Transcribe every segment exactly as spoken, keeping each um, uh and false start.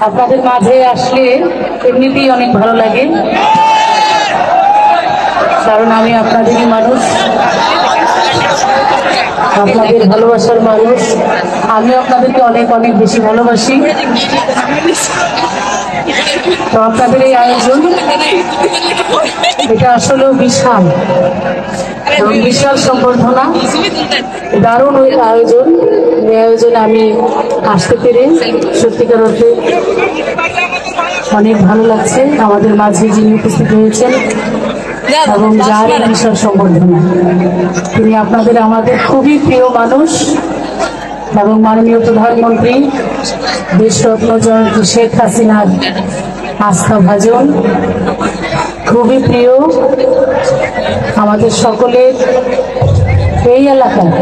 আপনাদের মাঝে আসলে এমনিতেই অনেক ভালো লাগে, কারণ আমি আপনাদেরই মানুষ, আপনাদের ভালোবাসার মানুষ। আমি আপনাদেরকে অনেক অনেক বেশি ভালোবাসি। তো আপনাদের এই আয়োজন, এটা আসলে বিশাল এবং বিশাল সম্বর্ধনা, দারুণ ওই আয়োজন। এই আয়োজনে আমি আসতে পেরে সত্যিকার অর্থে অনেক ভালো লাগছে। আমাদের মাঝে যিনি উপস্থিত হয়েছেন এবং যার বিশাল সম্বর্ধনা, তিনি আপনাদের আমাদের খুবই প্রিয় মানুষ এবং মাননীয় প্রধানমন্ত্রী দেশরত্ন জননেত্রী শেখ হাসিনার আস্থা ভাজন, খুবই প্রিয় আমাদের সকলের এই এলাকায়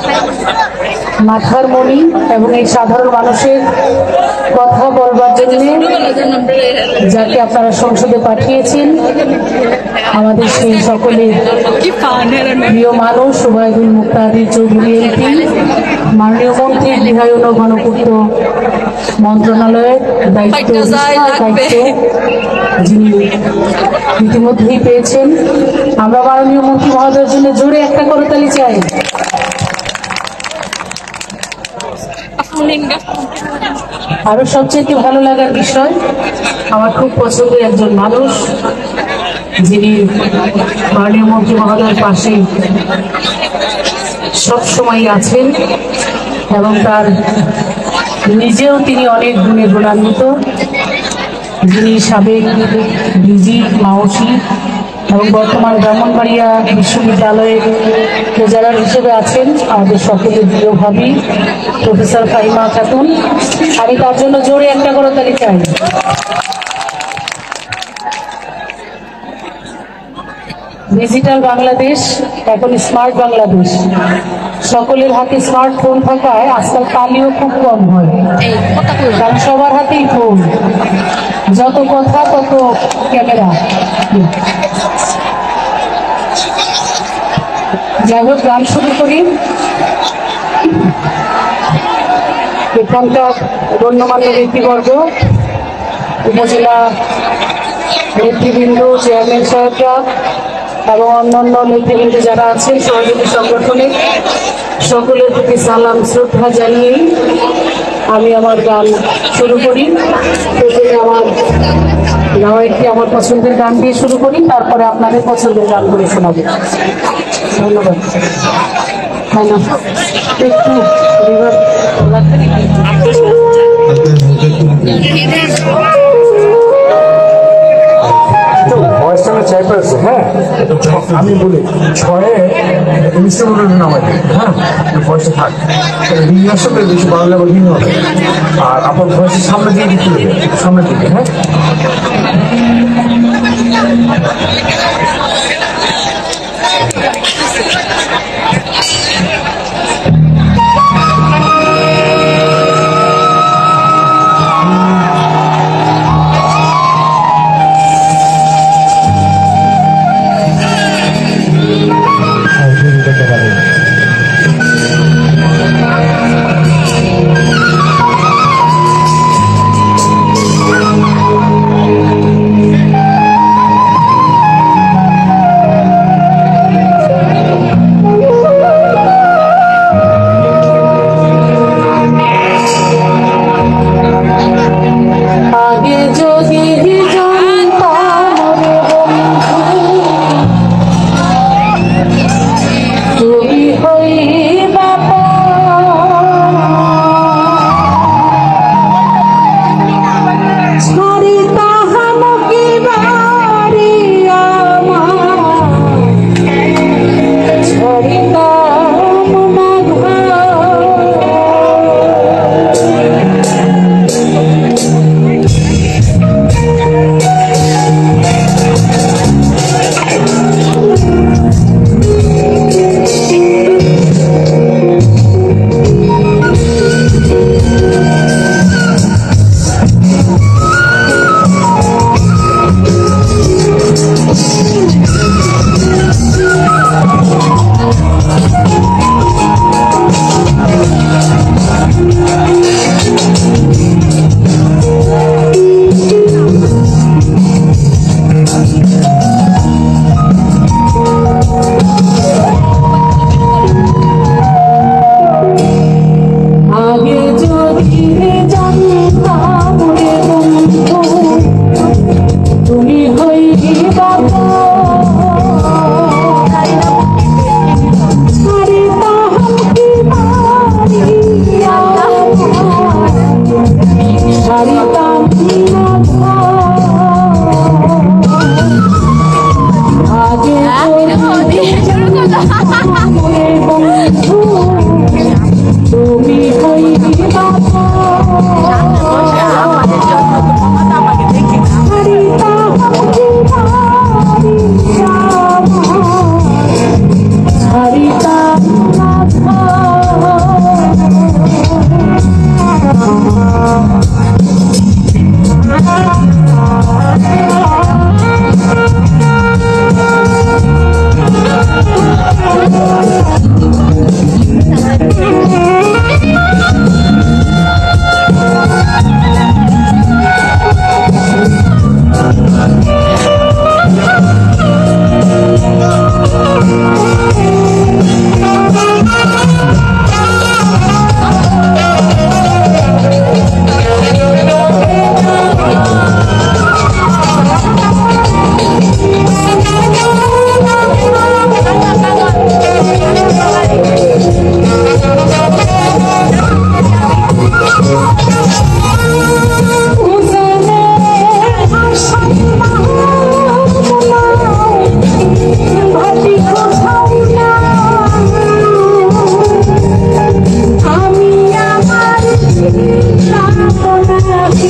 মাথার মণি এবং এই সাধারণ মানুষের কথা বলবার জন্য যাকে আপনারা সংসদে পাঠিয়েছেন, আমাদের সেই সকলের প্রিয় মানুষ ওবায়দুল মুক্তাদির চৌধুরী এমপি, মাননীয় মন্ত্রী গৃহায়ন ও গণপূর্ত মন্ত্রণালয়ের দায়িত্ব দায়িত্ব যিনি ইতিমধ্যেই পেয়েছেন। আমরা মাননীয় মন্ত্রী মহোদয়ের জন্য জোরে একটা করতালি চাই। আরো সবচেয়ে ভালো লাগার বিষয়, আমার খুব পছন্দের একজন মানুষ যিনি মাননীয় মন্ত্রী মহোদয়ের পাশে সবসময় আছেন এবং তার নিজেও তিনি অনেক গুণে গুণান্বিত, যিনি সাবেক ডিজি মাওসি এবং বর্তমান ব্রাহ্মণবাড়িয়া বিশ্ববিদ্যালয়ের ট্রেজারার হিসেবে আছেন আমাদের সকলের প্রিয় ভাবি প্রফেসর ফাহিমা খাতুন। আমি তার জন্য জোরে একটা করতালি চাই। ডিজিটাল বাংলাদেশ এখন স্মার্ট বাংলাদেশ, সকলের হাতে স্মার্টফোন থাকায় আজকাল পানিও খুব কম হয়, কারণ সবার হাতেই ফোন, যত কথা তত ক্যামেরা। যাই হোক, গান শুরু করি। এখানকার গণ্যমান্য ব্যক্তিবর্গ, উপজেলা নেতৃবৃন্দ, চেয়ারম্যান সাহেবরা এবং অন্যান্য নেতৃবৃন্দ যারা আছেন সহযোগী সংগঠনের সকলের প্রতি সালাম শ্রদ্ধা জানিয়ে আমি আমার গান শুরু করি। প্রথমে আমার গাওয়া একটি আমার পছন্দের গান দিয়ে শুরু করি, তারপরে আপনাদের পছন্দের গান করে শোনাবো। ধন্যবাদ। হ্যাঁ না একটু হ্যাঁ আমি বলি ছয়ে নামাই হ্যাঁ ভয়েসটা থাক, রিং আসলে বেশি ভালো লাগবে রিং হবে, আর আপনার ভয়েসের সামনে দিয়ে দিতে হবে, সামনের দিকে। হ্যাঁ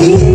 Thank you.